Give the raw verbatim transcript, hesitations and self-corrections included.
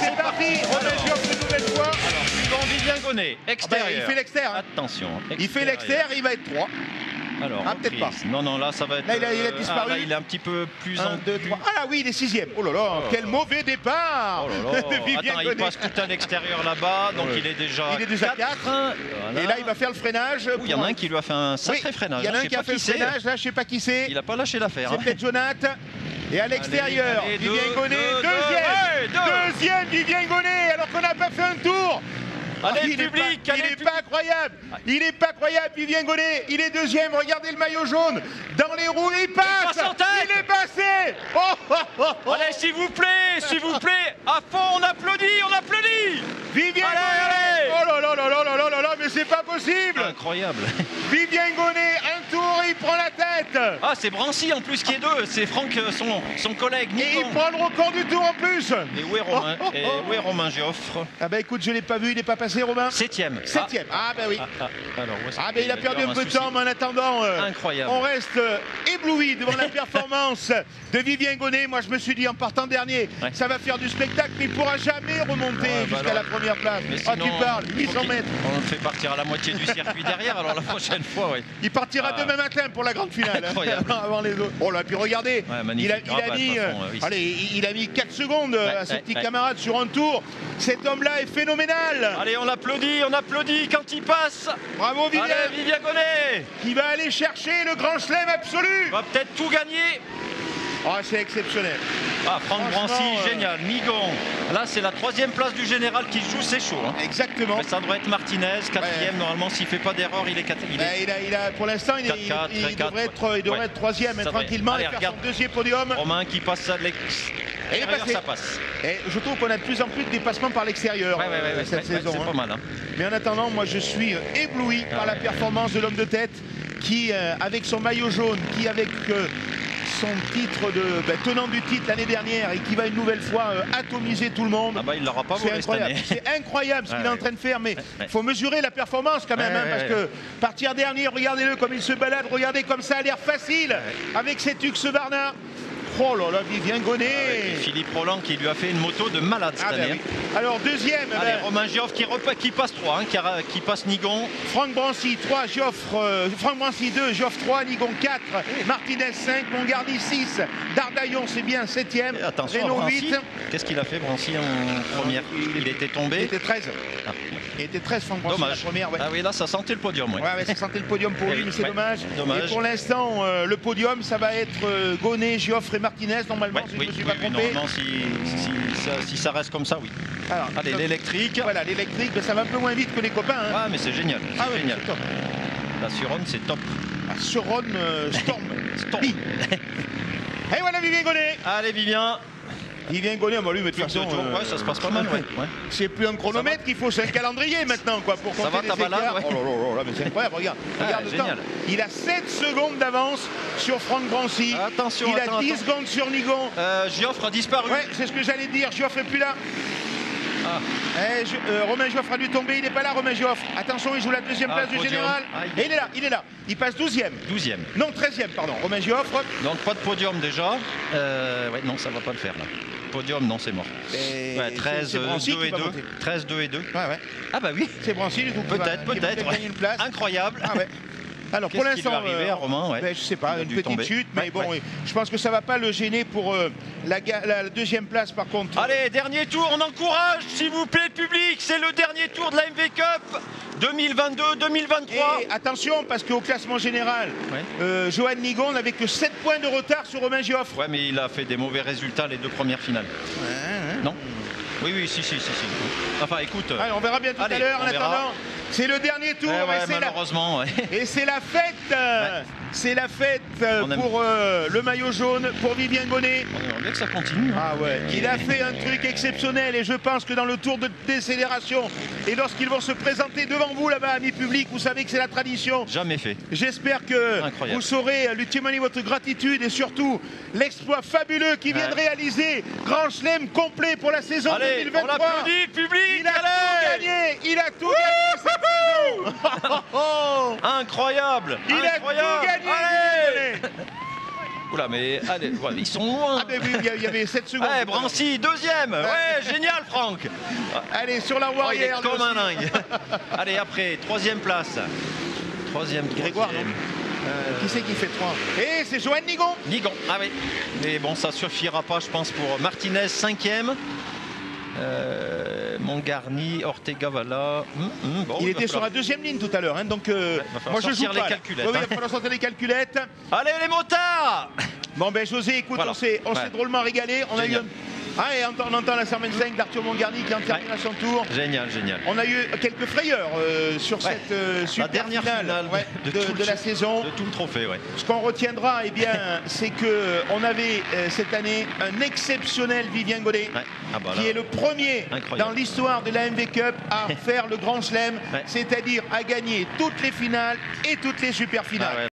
C'est parti. Romain Joffre une nouvelle fois. Alors, suivant Vivien Gonnet, extérieur. Ah bah, il fait l'extérieur. Hein. Attention. Il fait l'extérieur, il va être trois. Alors, ah, peut-être pas. Non, non, là, ça va être. Là, il a, il a disparu. Ah, là, il est un petit peu plus un, en. deux, trois. Ah là, oui, il est sixième. Oh là là, oh. Quel mauvais départ oh là là. de Vivien Attends, Gonnet. il passe tout à l'extérieur là-bas, donc ouais. il est déjà. Il est déjà quatre. Voilà. Et là, il va faire le freinage. Il y en a un qui lui a fait un sacré oui, freinage. Il y en a un qui a fait le freinage. Là, je sais pas qui c'est. Il n'a pas lâché l'affaire. C'est hein. peut-être Jonathan. Et à l'extérieur, Vivien deux, Gonnet, deux, deuxième. Deux, deux. Deuxième, Vivien Gonnet, alors qu'on n'a pas fait un tour. Allez, oh, il public, est pas, allez, il est pas incroyable. Il est pas incroyable, Vivien Gonnet. Il est deuxième. Regardez le maillot jaune dans les roues. Il passe. Il est passé. Oh, oh, oh, oh. Allez, s'il vous plaît, s'il vous plaît, à fond, on applaudit, on applaudit. Vivien allez, Gonnet. allez. Oh là là là là là là là, mais c'est pas possible. Incroyable. Vivien Gonnet, un tour, il prend la tête. Ah, c'est Brancy en plus qui est deux. C'est Franck, son, son collègue. Nico. Et il prend le record du tour en plus. Et où est Romain, oh, oh, oh. Et où est Romain Joffre? Ah bah écoute, je l'ai pas vu, il n'est pas passé, Romain. Septième. Septième. Ah, ah bah oui. Ah, ah, alors, ah bah il a perdu un peu de temps, mais en attendant, euh, incroyable. On reste euh, ébloui devant la performance de Vivien Gonnet. Moi, je me suis dit en partant dernier, ouais. ça va faire du spectacle, mais il ne pourra jamais remonter ouais, bah jusqu'à la première place. Ah, oh, tu parles, huit cents mètres. On le fait partir à la moitié du circuit derrière, alors la prochaine fois, oui. Il partira ah. demain matin pour la grande finale. Incroyable. Avant les autres. Oh là, puis regardez, ouais, il, a, il, a mis, euh, façon, oui, allez, il a mis quatre secondes ouais, à ses ouais, petits ouais. camarades sur un tour. Cet homme-là est phénoménal. Allez, on applaudit, on applaudit quand il passe. Bravo Vivien. Allez, Vivien Gonnet. Qui va aller chercher le grand chelem absolu. Va peut-être tout gagner. Oh, c'est exceptionnel. Ah, Franck Brancy, euh... génial. Nigon. Là, c'est la troisième place du général qui joue, c'est chaud. Hein. Exactement. Mais ça devrait être Martinez, quatrième. Ouais. Normalement, s'il ne fait pas d'erreur, il est quatrième. Bah, il, a, il a, pour l'instant, il, il, il, il devrait être, il devrait ouais. être troisième, mais tranquillement, il faire son deuxième podium. Romain qui passe à l'extérieur, ça passe. Et je trouve qu'on a de plus en plus de dépassements par l'extérieur ouais, ouais, ouais, euh, cette ouais, saison. C'est hein. pas mal. Hein. Mais en attendant, moi, je suis ébloui ah, par ouais. la performance de l'homme de tête qui, euh, avec son maillot jaune, qui avec... Euh, son titre de ben, tenant du titre l'année dernière et qui va une nouvelle fois euh, atomiser tout le monde. Ah bah il l'aura pas c'est incroyable. C'est incroyable ce qu'il ouais, est en train de faire, mais il ouais. faut mesurer la performance quand même, ouais, hein, ouais, parce ouais. que partir dernier, regardez-le comme il se balade, regardez comme ça a l'air facile ouais. avec cet Ux Barnard. Oh là là, Vivien Gonnet. Ah ouais, Philippe Roland qui lui a fait une moto de malade cette ah année. Ben oui. Alors deuxième. Allez, ben... Romain Joffre qui, qui passe trois, hein, qui, a, qui passe Nigon. Franck Brancy trois, Joffre, euh, Franck Brancy deux, Joffre trois, Nigon quatre, Martinez cinq, Mongardi six, Dardaillon c'est bien septième, Renault huit. Qu'est-ce qu'il a fait Brancy en première? Il, il était tombé. Il était treize. Ah. Il était treize, Franck Brancy dommage. la première. Ouais. Ah oui, là ça sentait le podium. Ouais, ouais, ouais ça sentait le podium pour lui, mais c'est ouais. dommage. dommage. Et pour l'instant, euh, le podium, ça va être euh, Gonnet, Joffre et Martinez normalement. Ouais, si oui, je me suis oui, pas oui, trompé. non, non, si, si, ça, si ça reste comme ça, oui. Alors, allez, l'électrique. Voilà, l'électrique, ça va un peu moins vite que les copains. Hein. Ah, mais c'est génial. Ah, ouais, génial. Top. La Suron, c'est top. La Suron euh, Storm. Storm. Et voilà Vivien Gonnet. Allez, Vivien. Vivien Gonnet, bah lui, mais de toute façon, euh, ouais, ça se passe pas mal. Ouais. Ouais. C'est plus un chronomètre qu'il faut, c'est un calendrier maintenant, quoi, pour compter ça va, les ta balade, écarts. ouais. Oh là là là, mais c'est incroyable, regarde, ah, regarde le génial. temps. Il a sept secondes d'avance sur Franck Brancy. Attention, il attends, a dix attends. secondes sur Nigon. Euh, Joffre a disparu. Ouais, c'est ce que j'allais dire, Joffre est plus là. Ah. Eh, je, euh, Romain Joffre a dû tomber, il n'est pas là Romain Joffre. Attention, il joue la deuxième ah, place podium. du général. Ah, il... Et il est là, il est là. Il passe douzième. douzième. Non, treizième, pardon. Romain Joffre. Donc pas de podium déjà. Euh, ouais, non, ça va pas le faire là. Podium, non, c'est mort. Ouais, treize, deux et deux. treize, deux et deux. Ouais, ouais. Ah bah oui. C'est Brancy du coup. Peut-être, peut-être. Ouais. Une place. Incroyable. Ah ouais. Alors pour l'instant, euh, ouais. ben, je sais pas, une petite tomber. chute, mais ouais, bon, ouais. je pense que ça va pas le gêner pour euh, la, la, la deuxième place par contre. Allez, dernier tour, on encourage, s'il vous plaît, public, c'est le dernier tour de la M V Cup deux mille vingt-deux deux mille vingt-trois. Et attention, parce qu'au classement général, ouais. euh, Johan Nigon n'avait que sept points de retard sur Romain Joffre. Ouais, mais il a fait des mauvais résultats les deux premières finales. Ouais, ouais. Non? Oui, oui, si, si, si, si. Enfin, écoute. Allez, on verra bien tout allez, à l'heure. En attendant, c'est le dernier tour. Ouais, ouais, et malheureusement. La... Ouais. Et c'est la fête. Euh, ouais. C'est la fête euh, pour euh, le maillot jaune, pour Vivien Gonnet. On aimerait bien que ça continue. Ah ouais. Il a fait un truc exceptionnel et je pense que dans le tour de décélération et lorsqu'ils vont se présenter devant vous là-bas, amis publics, vous savez que c'est la tradition. Jamais fait. J'espère que incroyable. Vous saurez lui témoigner votre gratitude et surtout l'exploit fabuleux qu'il vient ouais. de réaliser. Grand chelem complet pour la saison allez, deux mille vingt-trois. On l'applaudit, public. Il a allez. tout gagné. Il a tout gagné cette saison. Incroyable. Il incroyable. a tout gagné. Allez. Oula, mais allez, ouais, ils sont loin. Ah, mais oui, il y avait sept secondes. Ouais, Brancy, deuxième. Ouais, génial, Franck. Allez, sur la Warrior. Oh, il est comme un dingue. Allez, après, troisième place. Troisième, Grégoire. troisième. Euh, qui c'est qui fait trois? Et c'est Johan Nigon. Nigon, ah oui. Mais bon, ça suffira pas, je pense, pour Martinez, cinquième. Euh, Mongarny, Ortega, voilà. Hum, hum, bon, il, il était falloir... sur la deuxième ligne tout à l'heure, hein, donc euh, ouais, moi je joue les pas. Calculettes, oui, hein. Il va falloir sortir les calculettes. Allez les motards. Bon ben José, écoute, voilà. on s'est ouais. drôlement régalé. On Génial. a eu un... Ah, et on entend la Sermen cinq d'Arthur Mongarny qui en termine ouais. à son tour. Génial, génial. On a eu quelques frayeurs euh, sur ouais. cette euh, super la dernière finale, finale ouais, de, de, de, de la saison. De tout le trophée, ouais. Ce qu'on retiendra, eh bien, c'est qu'on avait euh, cette année un exceptionnel Vivien Godet, ouais. ah bah là, qui est le premier incroyable. Dans l'histoire de la M V Cup à faire le Grand Chelem, ouais. c'est-à-dire à gagner toutes les finales et toutes les super finales. Ah ouais.